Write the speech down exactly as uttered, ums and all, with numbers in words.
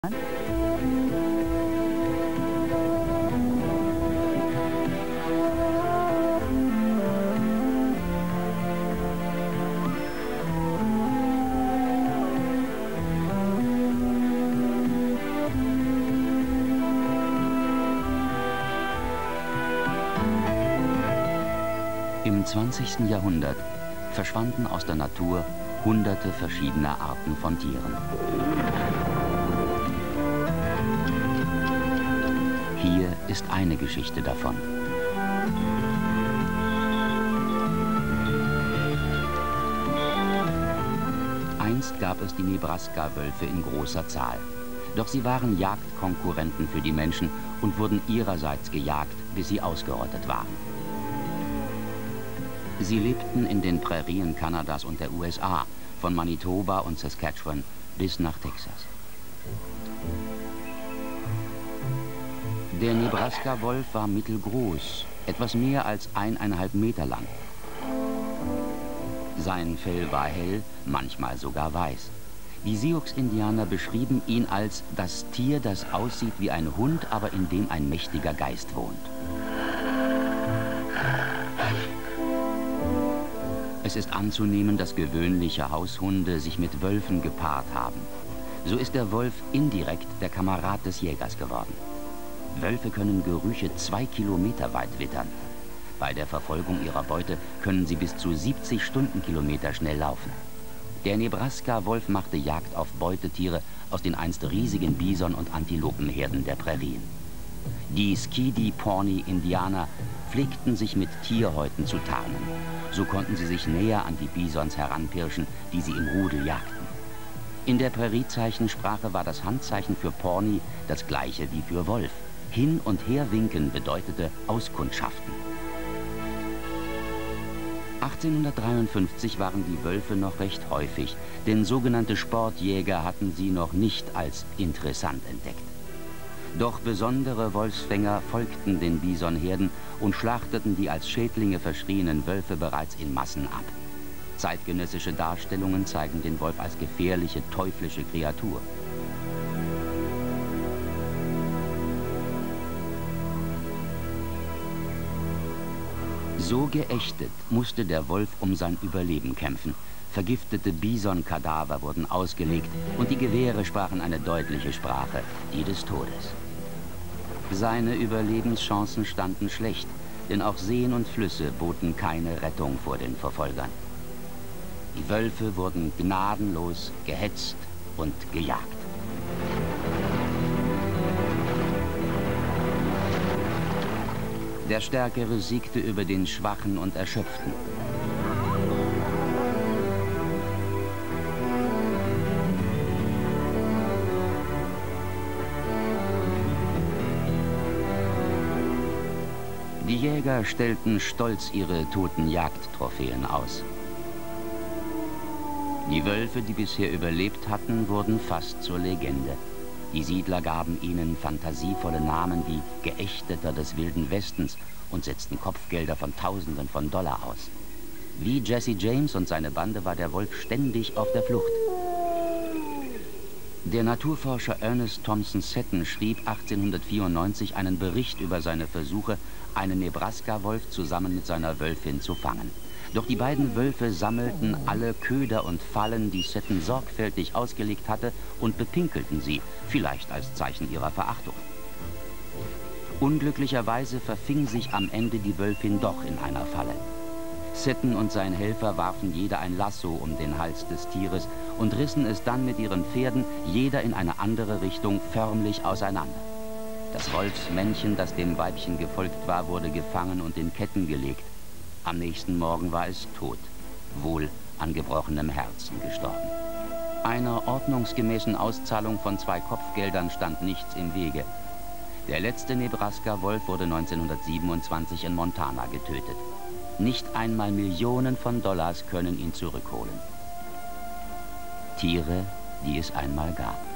Im zwanzigsten Jahrhundert verschwanden aus der Natur hunderte verschiedener Arten von Tieren. Hier ist eine Geschichte davon. Einst gab es die Nebraska-Wölfe in großer Zahl. Doch sie waren Jagdkonkurrenten für die Menschen und wurden ihrerseits gejagt, bis sie ausgerottet waren. Sie lebten in den Prärien Kanadas und der U S A, von Manitoba und Saskatchewan bis nach Texas. Der Nebraska-Wolf war mittelgroß, etwas mehr als eineinhalb Meter lang. Sein Fell war hell, manchmal sogar weiß. Die Sioux-Indianer beschrieben ihn als das Tier, das aussieht wie ein Hund, aber in dem ein mächtiger Geist wohnt. Es ist anzunehmen, dass gewöhnliche Haushunde sich mit Wölfen gepaart haben. So ist der Wolf indirekt der Kamerad des Jägers geworden. Wölfe können Gerüche zwei Kilometer weit wittern. Bei der Verfolgung ihrer Beute können sie bis zu siebzig Stundenkilometer schnell laufen. Der Nebraska-Wolf machte Jagd auf Beutetiere aus den einst riesigen Bison- und Antilopenherden der Prärien. Die Skidee-Pawnee-Indianer pflegten sich mit Tierhäuten zu tarnen. So konnten sie sich näher an die Bisons heranpirschen, die sie im Rudel jagten. In der Präriezeichensprache war das Handzeichen für Pawnee das gleiche wie für Wolf. Hin- und Herwinken bedeutete auskundschaften. achtzehnhundertdreiundfünfzig waren die Wölfe noch recht häufig, denn sogenannte Sportjäger hatten sie noch nicht als interessant entdeckt. Doch besondere Wolfsfänger folgten den Bisonherden und schlachteten die als Schädlinge verschrienen Wölfe bereits in Massen ab. Zeitgenössische Darstellungen zeigen den Wolf als gefährliche, teuflische Kreatur. So geächtet musste der Wolf um sein Überleben kämpfen. Vergiftete Bison-Kadaver wurden ausgelegt und die Gewehre sprachen eine deutliche Sprache, die des Todes. Seine Überlebenschancen standen schlecht, denn auch Seen und Flüsse boten keine Rettung vor den Verfolgern. Die Wölfe wurden gnadenlos gehetzt und gejagt. Der Stärkere siegte über den Schwachen und Erschöpften. Die Jäger stellten stolz ihre toten Jagdtrophäen aus. Die Wölfe, die bisher überlebt hatten, wurden fast zur Legende. Die Siedler gaben ihnen fantasievolle Namen wie Geächteter des Wilden Westens und setzten Kopfgelder von Tausenden von Dollar aus. Wie Jesse James und seine Bande war der Wolf ständig auf der Flucht. Der Naturforscher Ernest Thompson Seton schrieb achtzehnhundertvierundneunzig einen Bericht über seine Versuche, einen Nebraska-Wolf zusammen mit seiner Wölfin zu fangen. Doch die beiden Wölfe sammelten alle Köder und Fallen, die Seton sorgfältig ausgelegt hatte, und bepinkelten sie, vielleicht als Zeichen ihrer Verachtung. Unglücklicherweise verfing sich am Ende die Wölfin doch in einer Falle. Seton und sein Helfer warfen jeder ein Lasso um den Hals des Tieres und rissen es dann mit ihren Pferden, jeder in eine andere Richtung, förmlich auseinander. Das Wolfsmännchen, das dem Weibchen gefolgt war, wurde gefangen und in Ketten gelegt. Am nächsten Morgen war es tot, wohl an gebrochenem Herzen gestorben. Einer ordnungsgemäßen Auszahlung von zwei Kopfgeldern stand nichts im Wege. Der letzte Nebraska-Wolf wurde neunzehnhundertsiebenundzwanzig in Montana getötet. Nicht einmal Millionen von Dollars können ihn zurückholen. Tiere, die es einmal gab.